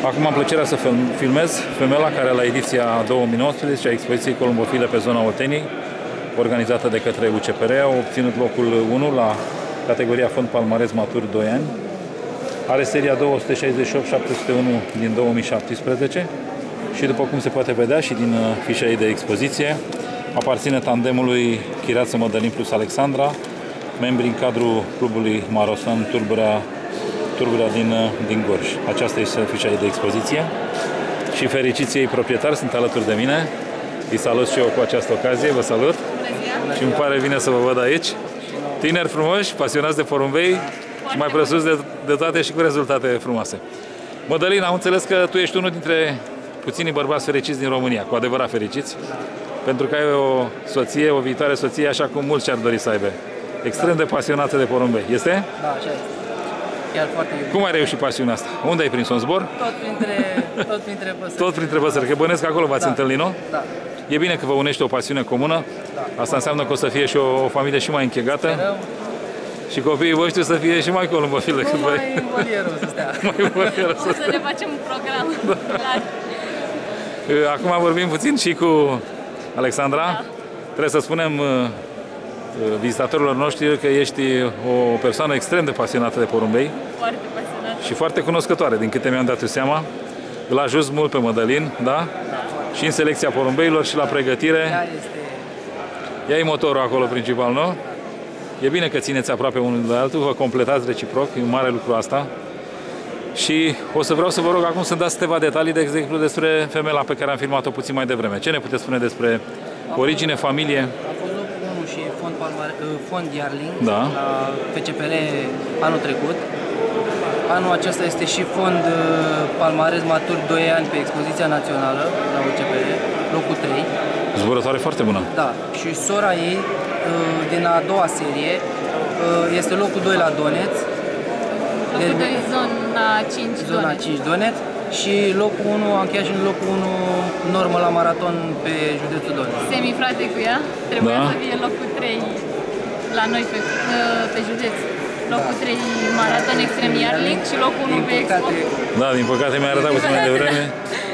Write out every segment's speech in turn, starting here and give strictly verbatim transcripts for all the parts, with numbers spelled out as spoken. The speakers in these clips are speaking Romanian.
Acum am plăcerea să filmez femela care la ediția două mii nouăsprezece a expoziției Columbofile pe zona Olteniei, organizată de către U C P R, a obținut locul unu la categoria Fond Palmares Matur doi ani. Are seria două sute șaizeci și opt șapte sute unu din două mii șaptesprezece și, după cum se poate vedea și din fișa ei de expoziție, aparține tandemului Chirață Mădălin plus Alexandra, membri în cadrul clubului Marosan Tulburea, Tulburea din, din Gorj. Aceasta este fișa ei de expoziție și fericiții ei proprietari sunt alături de mine. Îi salut și eu cu această ocazie, vă salut și îmi pare bine să vă văd aici. Tineri frumoși, pasionați de porumbei și mai presus de, de toate și cu rezultate frumoase. Mădălin, am înțeles că tu ești unul dintre puținii bărbați fericiți din România, cu adevărat fericiți, pentru că ai o soție, o viitoare soție, așa cum mulți și-ar dori să aibă. Extrem de pasionată de porumbei. Este? Da, așa este. Chiar foarte iubit. Cum ai reușit pasiunea asta? Unde ai prins-o, în zbor? Tot printre, tot printre păsări. Tot printre păsări, că bănesc că acolo v-ați da. întâlnit, nu? Da. E bine că vă unește o pasiune comună. Da. Asta înseamnă că o să fie și o, o familie și mai închegată. Sperăm. Și copiii voștri să fie și mai columbofili decât voi. Mai în volierul să stea. Mai în volierul să stea. O să ne facem un program. Da. Acum vorbim puțin și cu Alexandra. Da. Trebuie să spunem vizitatorilor noștri că ești o persoană extrem de pasionată de porumbei. Foarte pasionată. Și foarte cunoscătoare, din câte mi-am dat eu seama. Îl ajuți mult pe Mădălin, da? Da. Și în selecția porumbeilor și la pregătire. Chiar este... Ia-i motorul acolo principal, nu? E bine că țineți aproape unul de altul, vă completați reciproc, e un mare lucru asta. Și o să vreau să vă rog acum să dați câteva detalii, de exemplu, despre femela pe care am filmat-o puțin mai devreme. Ce ne puteți spune despre origine, familie? A fost locul unu și fond, Palmare, fond Yarling, da, la F C P R anul trecut. Anul acesta este și fond Palmares Matur doi ani pe expoziția națională la U C P R, locul trei. Zburătoare foarte bună. Da, și sora ei din a doua serie este locul doi la Doneț. Locul doi, zona cinci, zona Doneț. cinci Doneț. Și locul unu, am încheiat și în locul unu normă la maraton pe județul Doneț. Semifrate cu ea, trebuia da. să fie locul trei la noi pe, pe județ. Locul trei maraton extrem Yarling și locul unu pe expo. Da, din păcate mi-a arătat puțin mai devreme.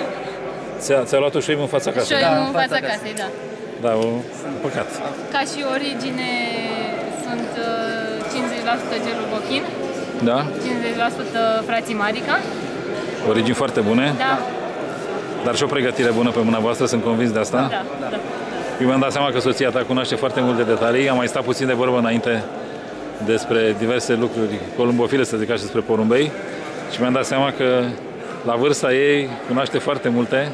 Ți-a ți luat o șoimă în fața casei. Șoimă da, în fața casei, da. Da, o păcat. Ca și origine sunt cincizeci la sută gelul Bochin, da, cincizeci la sută frații Marica. Origini foarte bune. Da. Dar și o pregătire bună pe mâna voastră, sunt convins de asta. Da, da. Eu mi-am dat seama că soția ta cunoaște foarte multe detalii. Am mai stat puțin de vorbă înainte despre diverse lucruri columbofile, să zic așa, despre porumbei. Și mi-am dat seama că la vârsta ei cunoaște foarte multe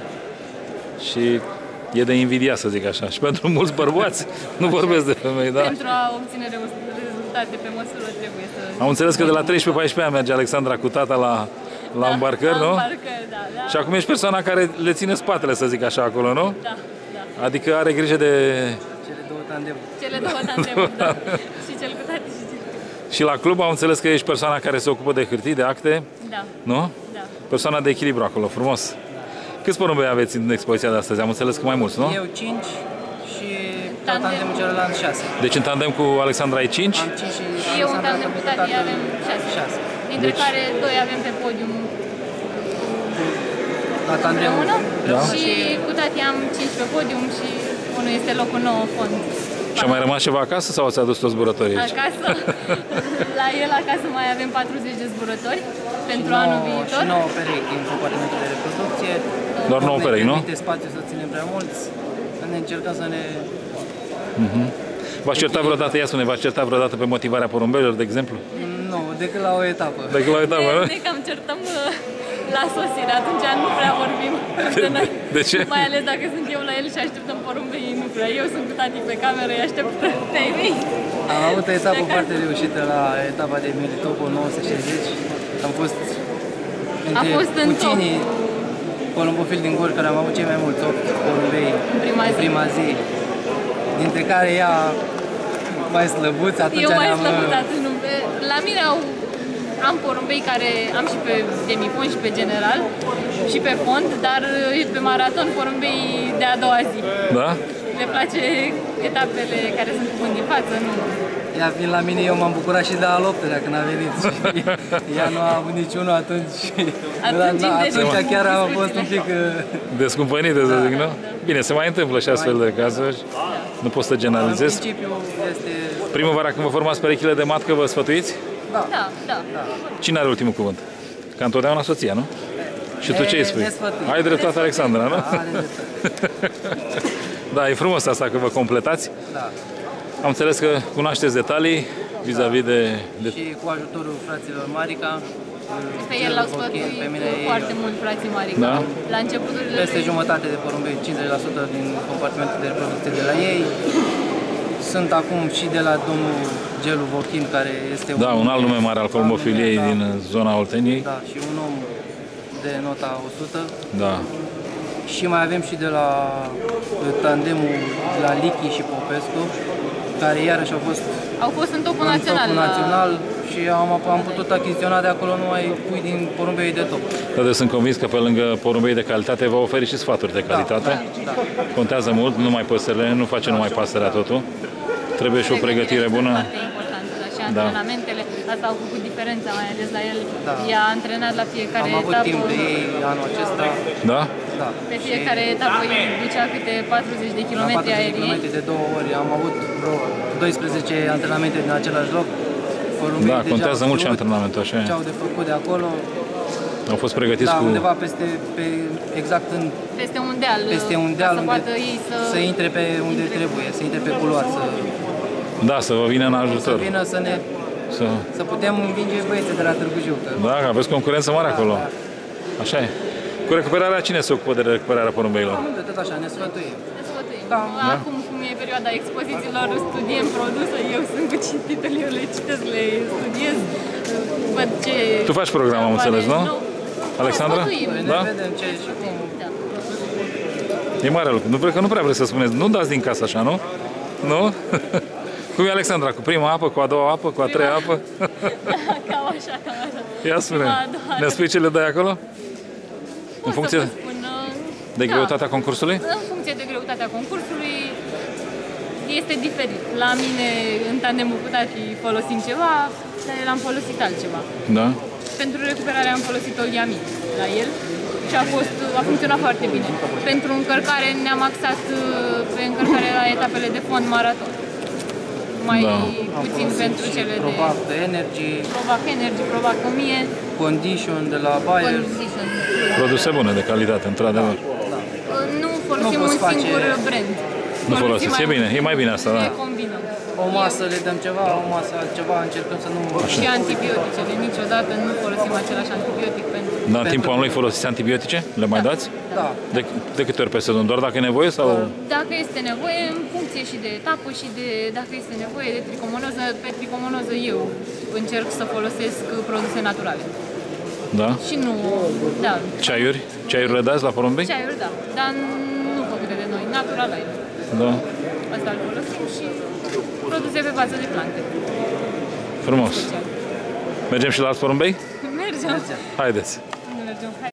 și e de invidia, să zic așa. Și pentru mulți bărbați, nu vorbesc de femei, da? Pentru a obține rezultate pe măsură trebuie să... Am înțeles că de la treisprezece paisprezece ani merge Alexandra cu tata la, la da, îmbarcări, la nu? Îmbarcări, da, da. Și acum ești persoana care le ține spatele, să zic așa, acolo, nu? Da, da. Adică are grijă de... Cele două tandemuri. Cele două tandemuri, da. Și cel cu tati și cel cu... Și la club am înțeles că ești persoana care se ocupă de hârtii, de acte, da. Nu? Da. Persoana de echilibru acolo, frumos. Câți porumbei aveți în expoziția de astăzi? Am înțeles că mai mulți, nu? Eu cinci și tot tandemul celălalt șase. Deci în tandem cu Alexandra ai cinci? Am cinci și și eu în tandem cu tati avem șase. șase. Dintre deci... care doi avem pe podium la tandemul. Da. Și cu tati am cinci pe podium și unul este locul nouă fond. Și a mai rămas ceva acasă sau ați adus toți zburătorii aici? Acasă, la el acasă mai avem patruzeci de zburători pentru nouă, anul viitor. Și nouă perechi din compartimentul de reproducție. Doar nouă perechi, nu? Nu ne spațiu să ținem prea mulți, să ne încercăm să ne... Uh-huh. V-ați certat vreodată, ia spune, v-ați certat vreodată pe motivarea porumbeilor, de exemplu? Nu, decât la o etapă. Decât la o etapă, nu? Ne cam certăm la sosire, atunci nu prea vorbim. De, de ce? Mai ales dacă sunt eu la el și așteptăm porumbei, nu prea. Eu sunt cu tati pe cameră, îi aștept pe ei. Am avut o etapă foarte reușită la etapa de Melitopo nouă sute șaizeci. Am fost între puținii columbofili din Gorj care am avut cei mai mulți, opt porumbei în prima zi. prima zi. Dintre care ea mai slăbuți, atunci eu mai ne-am... slăbuț atunci, nu. La mine au, am porumbei care am și pe demifon și pe general și pe fond, dar pe maraton porumbei de a doua zi. Da? le place etapele care sunt cu vânt din față, nu? Ea fiind la mine, eu m-am bucurat și de al optelea când a venit. Ea nu a avut niciunul atunci. Atunci, da, atunci chiar a fost un pic... Descumpănită, să zic, nu? Bine, se mai întâmplă și astfel de cazuri. Nu pot să generalizez. În principiu este... Primăvara când vă formați perechile de matcă, vă sfătuiți? Da. Da, da. Cine are ultimul cuvânt? Ca întotdeauna soția, nu? Și tu ce îi spui? Ai dreptate, Alexandra, nu? Da, are dreptate. Da, e frumos asta că vă completați. Da. Am înțeles că cunoașteți detalii vis-a-vis de, de... Și cu ajutorul fraților Marica. Pe el l-au sfătuit foarte mult frații Marica. Da. La începuturile Peste jumătate de porumbei, cincizeci la sută din compartimentul de reproducție de la ei. Sunt acum și de la domnul Gelu Vochin, care este Da, un alt nume mare al columbofiliei da, din zona Olteniei. Da, și un om de nota o sută. Da. Și mai avem și de la tandemul la Lichi și Popescu, care iarăși au fost au fost în topul în național. topul la... național și am, am putut achiziționa de acolo numai pui din porumbei de top. Dar sunt convins că pe lângă porumbei de calitate vă oferi și sfaturi de calitate. Da, da. Contează mult, nu numai păsările, nu face numai pasărea totul. Trebuie și o pregătire bună. Foarte importantă, dar și antrenamentele, asta au făcut diferența, mai ales la el. Da. I-a antrenat la fiecare Am avut etapă. timp de ei anul acesta. Da? Da. Pe fiecare etapă îi ducea câte patruzeci de La kilometri patruzeci de aerii. kilometri de două ori. Am avut vreo doisprezece antrenamente din același loc. Porumbei Da, deja contează au mult și știut antrenamentul, așa e. ce au de făcut de acolo. Au fost pregătiți Da, cu... undeva peste, pe, exact în, Peste un deal. peste un deal să unde poată ei să... să intre pe unde trebuie, să intre pe culoar, să, Da, să vă vină în să ajutor. vină să ne Să... să putem învinge băieții de la Târgu Jiu. Că... Da, aveți concurență mare acolo. Așa e. Cu recuperarea, cine se ocupă de recuperarea porumbeilor? De tot așa, ne sfătuim. ne sfătuim. Da. Acum, cum e perioada expozițiilor, studiem produse, eu sunt cu cititele, eu le citesc, le studiez, văd ce... Tu faci program, am înțeles, nu? Alexandra? Ne sfătuim. Noi Da? ne vedem ce și cum. Da. E mare lucru. Nu, că nu prea vreți să spuneți. Nu dați din casă așa, nu? Nu? Cum e Alexandra? Cu prima apă, cu a doua apă, cu a treia apă? Cam așa, cam așa. Ia spune. Prima, a doua, Ne spui ce le dai acolo? Pot În să funcție vă spun, de da. greutatea concursului? În funcție de greutatea concursului este diferit. La mine, în tandemul cu tati, folosim ceva, dar el am folosit altceva. Da. Pentru recuperare am folosit o Yamin la el și a, fost, a funcționat foarte bine. Pentru încărcare ne-am axat pe încărcare la etapele de fond maraton. Mai Da. puțin pentru cele de Probac de Energy, Probac Energy, Probac o mie, Condition de la Bayer. Condition. Produse bune de calitate, într-adevăr. Nu folosim Nu un poți face- singur brand. Nu folosiți. Folosim E mai bine, mult. e mai bine asta, da. Le combinăm. O masă le dăm ceva, o masă altceva, încercăm să nu... Și antibioticele. Niciodată nu folosim același antibiotic pentru... Dar în timpul anului folosiți antibiotice? Le mai dați? Da. De, de câte ori pe sezon? Doar dacă e nevoie sau... Dacă este nevoie, în funcție și de etapă și de dacă este nevoie de tricomonoză, pe tricomonoză eu încerc să folosesc produse naturale. Da? Și nu, da, Ceaiuri? Ceaiuri le dați la porumbei? ceaiuri, da, dar nu făcute de noi, natural ai. Da. Asta îl folosim și produse pe bază de plante. Frumos. Special. Mergem și la alți porumbei? Mergem. Haideți! Mergem. Hai.